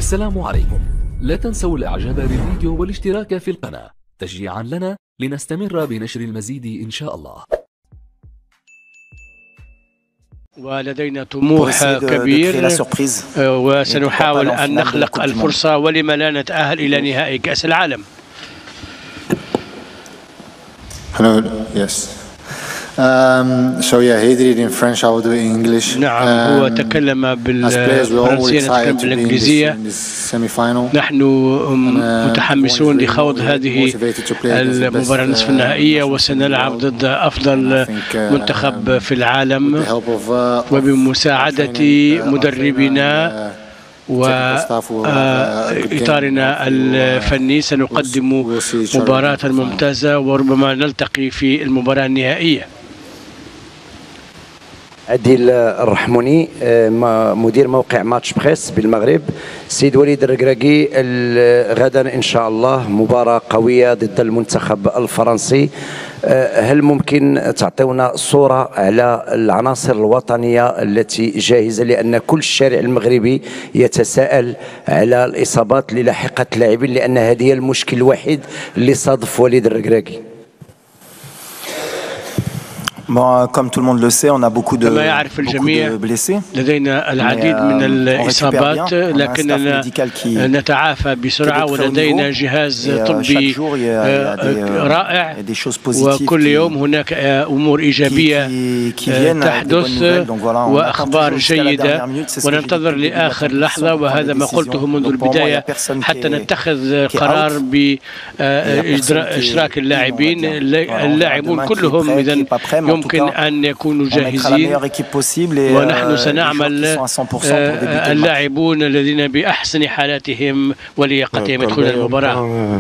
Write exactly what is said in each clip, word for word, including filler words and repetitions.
السلام عليكم. لا تنسوا الاعجاب بالفيديو والاشتراك في القناة تشجيعا لنا لنستمر بنشر المزيد إن شاء الله. ولدينا طموح كبير وسنحاول أن نخلق الفرصة، ولما لا نتأهل إلى نهائي كأس العالم. Hello. Yes. Um, so yeah, he did it in French. I will do it in English. نعم، هو تكلم بالفرنسية، نتكلم بالإنجليزية. نحن متحمسون لخوض هذه المباراة النصف النهائية، وسنلعب ضد أفضل منتخب في العالم، وبمساعدة مدربنا وإطارنا الفني سنقدم مباراة ممتازة، وربما نلتقي في المباراة النهائية. عديل الرحموني، مدير موقع ماتش بريس بالمغرب. سيد وليد الركراكي، غدا إن شاء الله مباراة قوية ضد المنتخب الفرنسي. هل ممكن تعطيونا صورة على العناصر الوطنية التي جاهزة، لأن كل الشارع المغربي يتساءل على الإصابات اللي لاحقت اللاعبين، لأن هذه هي المشكل الوحيد اللي صادف وليد الركراكي. Bon, comme tout le monde le sait, on a beaucoup de, beaucoup de blessés. لدينا العديد من الإصابات، لكننا نتعافى بسرعة، ولدينا جهاز طبي رائع، وكل يوم هناك أمور إيجابية تحدث وأخبار جيدة، وننتظر لآخر لحظة، وهذا ما قلته منذ البداية حتى نتخذ قرار بإشراك اللاعبين. اللاعبون كلهم إذن يمكن أن يكونوا جاهزين، ونحن سنعمل اللاعبون الذين بأحسن حالاتهم ولياقتهم يدخلون المباراة.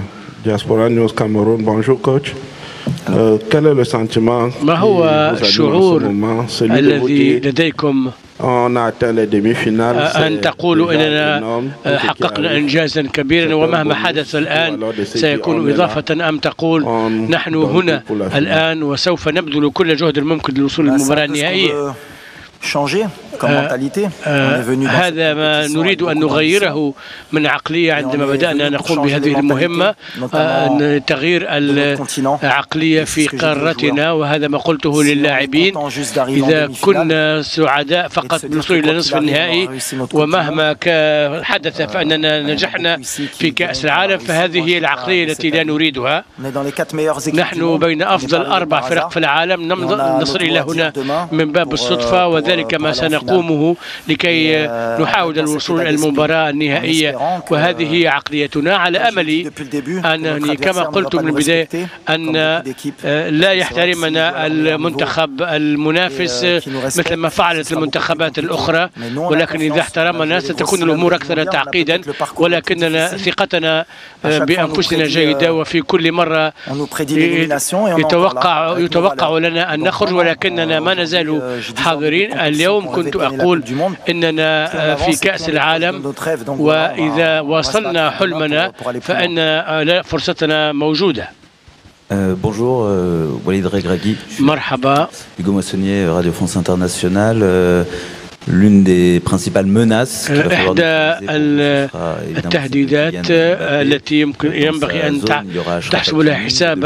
ما هو الشعور الذي لديكم أن تقولوا أننا حققنا إنجازا كبيرا، ومهما حدث الآن سيكون إضافة، أم تقول نحن هنا الآن وسوف نبذل كل جهد الممكن للوصول للمباراة النهائية؟ هذا ما نريد أن نغيره من عقلية عندما بدأنا نقوم بهذه المهمة، تغيير العقلية في قارتنا، وهذا ما قلته للاعبين. إذا كنا سعداء فقط بالوصول إلى نصف النهائي، ومهما حدث فإننا نجحنا في كأس العالم، فهذه هي العقلية التي لا نريدها. نحن بين أفضل أربع فرق في العالم، نصل إلى هنا من باب الصدفة، وذلك ما سنقومه لكي نحاول الوصول إلى المباراة النهائية، وهذه هي عقليتنا، على أمل أنني كما قلت من البداية أن لا يحترمنا المنتخب المنافس مثل ما فعلت المنتخبات الأخرى، ولكن إذا احترمنا ستكون الأمور أكثر تعقيدا، ولكننا ثقتنا بأنفسنا جيدة، وفي كل مرة يتوقع يتوقع لنا أن نخرج، ولكننا ما نزال حاضرين. اليوم كنت أقول إننا في كأس العالم، وإذا وصلنا حلمنا فإن فرصتنا موجودة. Bonjour, Walid Regragui. مرحبا. Hugo Moissonnier, Radio France Internationale. L'une des principales menaces إحدى التهديدات التي يمكن ينبغي أن تحسب لها حسابا،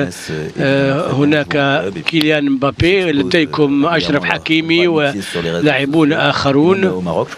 هناك كيليان مبابي، لديكم أشرف حكيمي ولاعبون آخرون،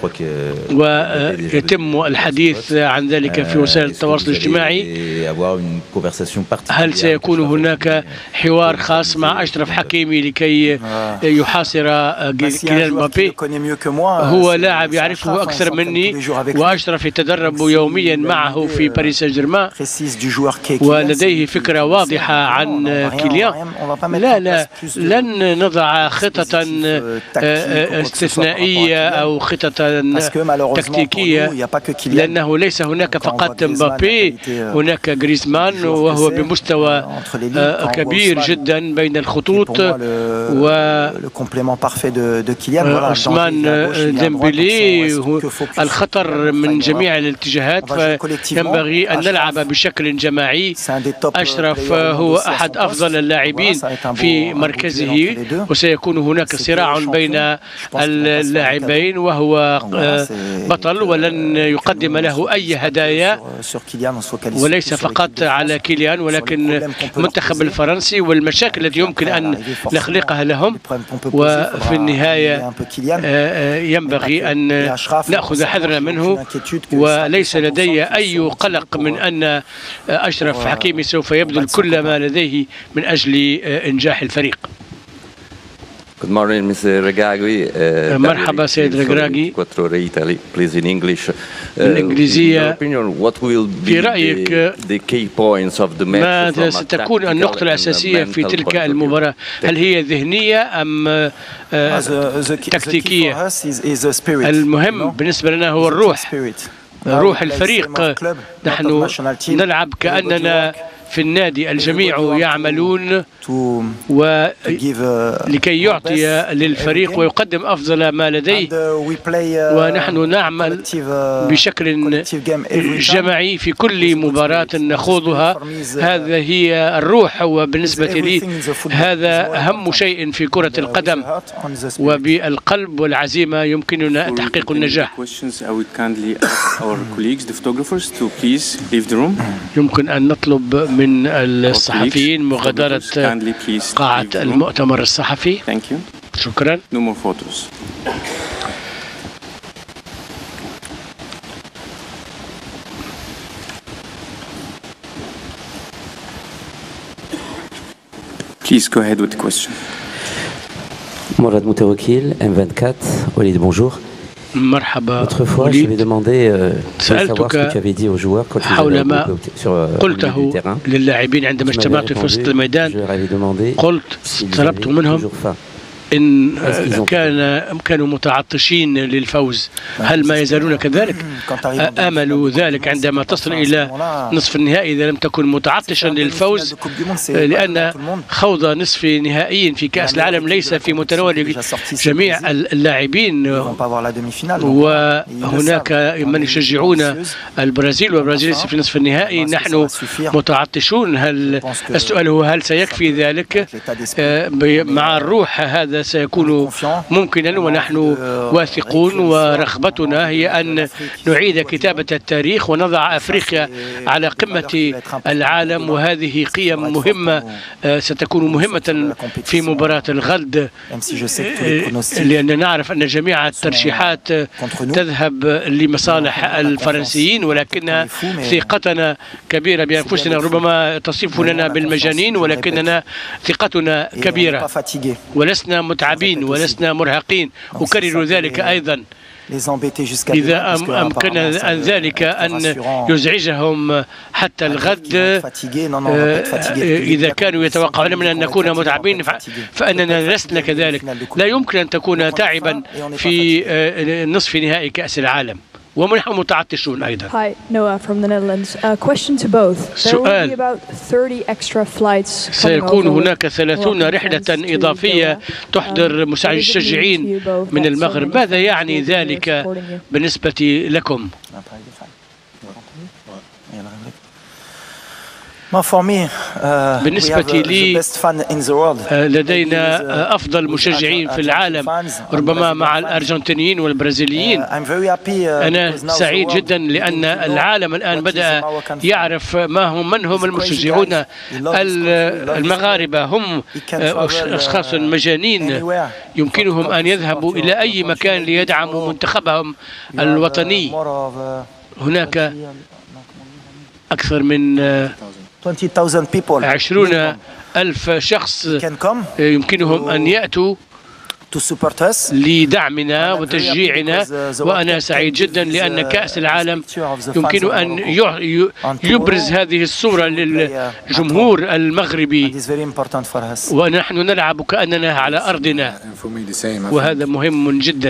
ويتم الحديث عن ذلك في وسائل التواصل الاجتماعي. هل سيكون هناك حوار خاص مع أشرف حكيمي لكي يحاصر كيليان مبابي؟ هو لاعب يعرفه أكثر مني، وأشرف يتدرب يوميا معه في باريس سان جيرمان، ولديه فكرة واضحة عن كيليان. لا لا لن نضع خطة استثنائية أو خطة تكتيكية، لأنه ليس هناك فقط مبابي، هناك غريزمان وهو بمستوى كبير جدا بين الخطوط، وعثمان ديمبلي الخطر من جميع الاتجاهات، فينبغي أن نلعب بشكل جماعي. أشرف هو أحد أفضل اللاعبين في مركزه، وسيكون هناك صراع بين اللاعبين، وهو بطل ولن يقدم له أي هدايا، وليس فقط على كيليان ولكن المنتخب الفرنسي والمشاكل التي يمكن أن نخلقها لهم. وفي النهاية ينبغي أن نأخذ حذرنا منه، وليس لدي أي قلق من أن أشرف حكيمي سوف يبذل كل ما لديه من أجل إنجاح الفريق. Good morning, Mister Regragui. مرحبا سيد رجراجي. بالإنجليزية. في رأيك ما ستكون النقطة الأساسية في تلك المباراة؟ هل هي ذهنية أم تكتيكية؟ المهم بالنسبة لنا هو الروح، روح الفريق. نحن نلعب كأننا في النادي، الجميع يعملون ولكي يعطي للفريق ويقدم أفضل ما لديه، ونحن نعمل بشكل جماعي في كل مباراة نخوضها. هذا هي الروح، وبالنسبة لي هذا أهم شيء في كرة القدم، وبالقلب والعزيمة يمكننا تحقيق النجاح. يمكن أن نطلب من الصحفيين مغادرة قاعة المؤتمر الصحفي. شكرا. Please go ahead with the question. Mourad Moutawakil, M vingt-quatre. Walid, bonjour. مرحبا. Autrefois, je vais demander euh, de savoir ce que tu avais dit aux joueurs quand ils حول avaient ما sur euh, قلته للاعبين عندما اجتمعت في وسط الميدان. قلت طلبت منهم إن كان كانوا متعطشين للفوز. هل ما يزالون كذلك؟ آملوا ذلك عندما تصل إلى نصف النهائي إذا لم تكن متعطشا للفوز، لأن خوض نصف نهائي في كأس العالم ليس في متناول جميع اللاعبين، وهناك من يشجعون البرازيل والبرازيل ليس في نصف النهائي. نحن متعطشون. هل السؤال هو هل سيكفي ذلك؟ مع الروح هذا سيكون ممكنا، ونحن واثقون، ورغبتنا هي أن نعيد كتابة التاريخ ونضع أفريقيا على قمة العالم، وهذه قيم مهمة ستكون مهمة في مباراة الغد، لأننا نعرف أن جميع الترشيحات تذهب لمصالح الفرنسيين، ولكن ثقتنا كبيرة بأنفسنا. ربما تصفوننا بالمجانين، ولكننا ثقتنا كبيرة، ولسنا متعبين ولسنا مرهقين. أكرر ذلك أيضا. إذا أمكن أن ذلك أن يزعجهم حتى الغد، إذا كانوا يتوقعون من أن نكون متعبين فأننا لسنا كذلك. لا يمكن أن تكون تعبا في نصف نهائي كأس العالم، ونحن متعطشون أيضا. Hi, Noah from the Netherlands. A question to both. There will be about thirty extra flights. سيكون هناك ثلاثين رحلة إضافية تحضر مساعد الشجعين من المغرب. ماذا يعني ذلك بالنسبة لكم؟ بالنسبة لي لدينا أفضل مشجعين في العالم، ربما مع الأرجنتينيين والبرازيليين. أنا سعيد جدا لأن العالم الآن بدأ يعرف ما هم من هم المشجعون. المغاربة هم أشخاص مجانين يمكنهم أن يذهبوا إلى أي مكان ليدعموا منتخبهم الوطني. هناك أكثر من عشرون ألف شخص يمكنهم أن يأتوا لدعمنا وتشجيعنا، وأنا سعيد جدا لأن كأس العالم يمكن أن يبرز هذه الصورة للجمهور المغربي، ونحن نلعب كأننا على أرضنا، وهذا مهم جدا.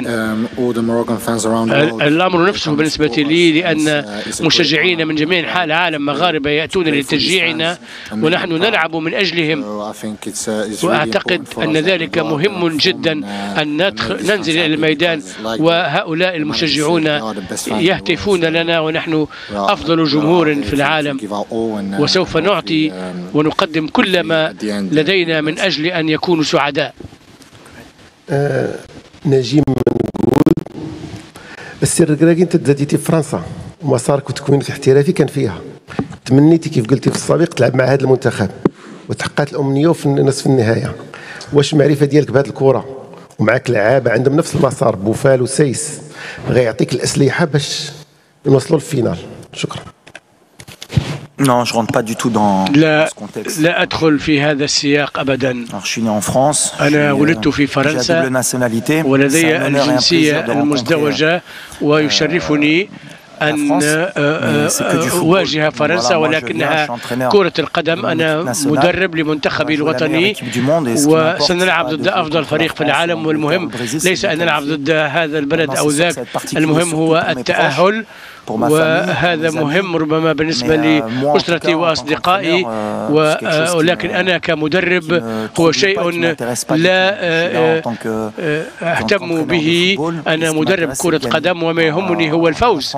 الأمر نفسه بالنسبة لي لأن مشجعين من جميع أنحاء العالم مغاربة يأتون لتشجيعنا ونحن نلعب من أجلهم، وأعتقد أن ذلك مهم جدا أن ندخل ننزل إلى الميدان وهؤلاء المشجعون يهتفون لنا ونحن أفضل جمهور في العالم، وسوف نعطي ونقدم كل ما لدينا من أجل أن يكونوا سعداء. آه نجيم نقول السر الكراكي انت تزاديتي في فرنسا ومسارك وتكوينك الاحترافي كان فيها، تمنيتي كيف قلتي في السابق تلعب مع هذا المنتخب وتحققت الامنيه وفي نصف النهايه. واش المعرفه ديالك بهذه الكره ومعك لعابه عندهم نفس المسار بوفال وسيس غيعطيك الاسلحه باش نوصلوا للفينال؟ شكرا. Non, je rentre pas du tout dans, لا dans ce contexte. لا أدخل في هذا السياق أبدا. Alors, je suis né en France. أنا ولدت في فرنسا ولدي الجنسية المزدوجة ويشرفني أن أواجه فرنسا، ولكنها كرة القدم. أنا مدرب لمنتخبي الوطني وسنلعب ضد أفضل فريق في العالم، والمهم ليس أن نلعب ضد هذا البلد أو ذاك، المهم هو التأهل، وهذا مهم ربما بالنسبة لأسرتي وأصدقائي، ولكن أنا كمدرب هو شيء لا أهتم به. أنا مدرب كرة قدم وما يهمني هو الفوز،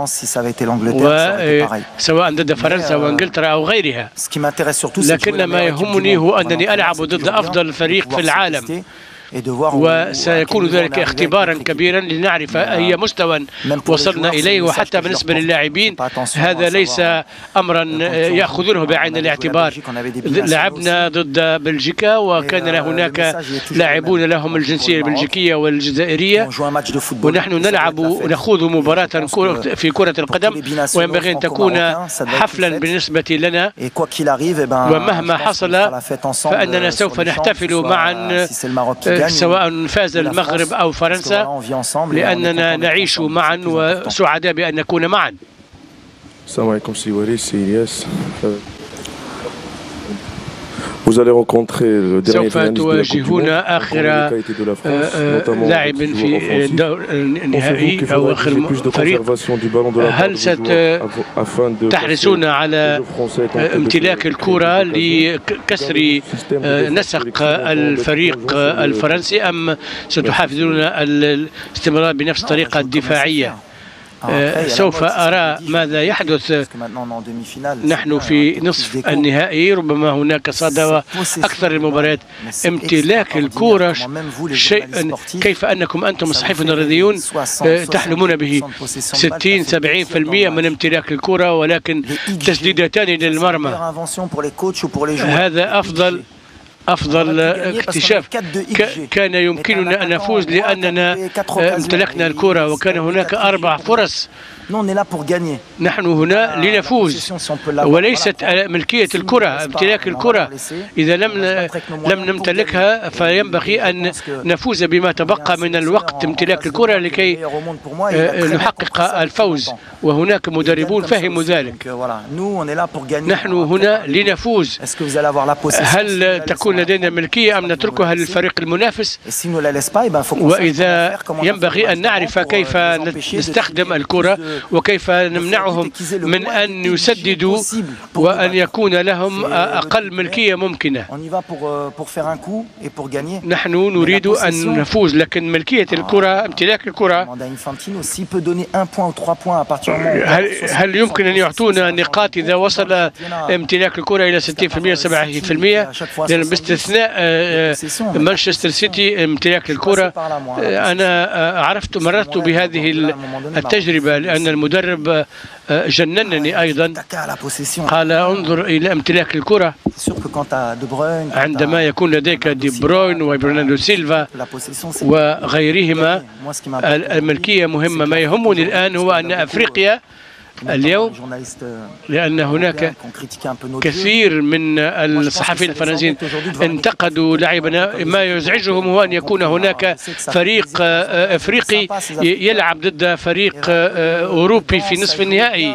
سواء ضد فرنسا وانجلترا أو غيرها، لكن ما يهمني هو أنني ألعب ضد أفضل فريق في العالم، وسيكون ذلك اختبارا كبيرا لنعرف أي مستوى وصلنا إليه. وحتى بالنسبة للاعبين هذا ليس أمرا يأخذونه بعين الاعتبار. لعبنا ضد بلجيكا وكان هناك لاعبون لهم الجنسية البلجيكية والجزائرية، ونحن نلعب ونخوض مباراة في كرة القدم، وينبغي أن تكون حفلا بالنسبة لنا، ومهما حصل فأننا سوف نحتفل معا سواء فاز المغرب أو فرنسا، لأننا نعيش معا وسعداء بأن نكون معا. السلام عليكم سي وليد، سي إلياس. سوف تواجهون آخر لاعب في الدور النهائي أو آخر فريق. هل ستحرصون على امتلاك الكرة لكسر نسق الفريق الفرنسي، أم ستحافظون الاستمرار بنفس الطريقة الدفاعية؟ سوف أرى ماذا يحدث. نحن في نصف النهائي، ربما هناك صدوة أكثر المباريات. امتلاك الكرة شيء كيف أنكم أنتم الصحفيون الرياضيون تحلمون به، ستين سبعين بالمئة من امتلاك الكرة، ولكن تسديدتان للمرمى. هذا أفضل أفضل اكتشاف. كان يمكننا أن نفوز لأننا امتلكنا الكرة، وكان هناك أربع فرص. نحن هنا لنفوز وليست ملكية الكرة، امتلاك الكرة. إذا لم لم نمتلكها فينبغي أن نفوز بما تبقى من الوقت امتلاك الكرة لكي نحقق الفوز، وهناك مدربون فهموا ذلك. نحن هنا لنفوز. هل تكون لدينا ملكية أم نتركها للفريق المنافس؟ وإذا ينبغي أن نعرف كيف نستخدم الكرة وكيف نمنعهم من أن يسددوا وأن يكون لهم أقل ملكية ممكنة. نحن نريد أن نفوز، لكن ملكية الكرة امتلاك الكرة هل, هل يمكن أن يعطونا نقاط إذا وصل امتلاك الكرة إلى ستين بالمئة سبعين بالمئة؟ لأن باستثناء مانشستر سيتي امتلاك الكرة. أنا عرفت مررت بهذه التجربة لأن المدرب جننني أيضا، قال انظر إلى امتلاك الكرة. عندما يكون لديك دي بروين وبرناردو سيلفا وغيرهما الملكية مهمة. ما يهمني الآن هو أن أفريقيا اليوم، لأن هناك كثير من الصحفيين الفرنسيين انتقدوا لاعبنا، ما يزعجهم هو أن يكون هناك فريق أفريقي يلعب ضد فريق أوروبي في نصف النهائي.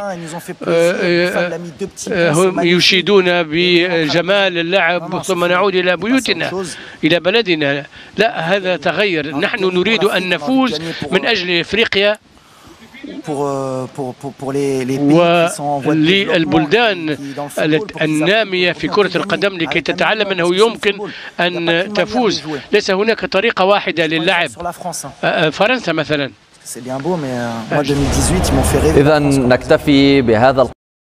هم يشيدون بجمال اللعب ثم نعود إلى بيوتنا إلى بلدنا. لا، هذا تغير. نحن نريد أن نفوز من أجل أفريقيا، وللبلدان النامية في كرة القدم لكي تتعلم أنه يمكن أن تفوز. ليس هناك طريقة واحدة للعب. فرنسا مثلا. إذا نكتفي بهذا